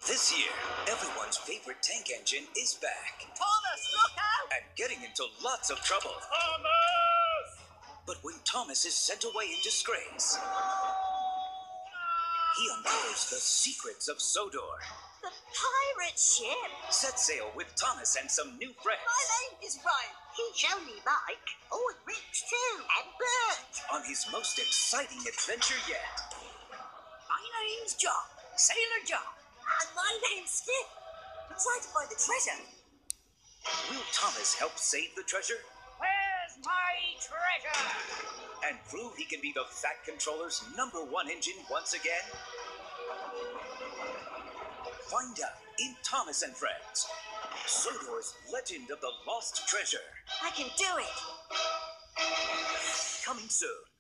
This year, everyone's favorite tank engine is back Thomas, look out! and getting into lots of trouble. Thomas! But when Thomas is sent away in disgrace, he uncovers the secrets of Sodor. The pirate ship? Set sail with Thomas and some new friends My name is Ryan. He's only Mike. Oh, and Rich too. And Bert. on his most exciting adventure yet. My name's John. Sailor John. And my name's Skip. We're trying to find the treasure. Will Thomas help save the treasure Where's my treasure? and prove he can be the Fat Controller's #1 engine once again? Find out in Thomas and Friends, Sodor's Legend of the Lost Treasure. I can do it. Coming soon.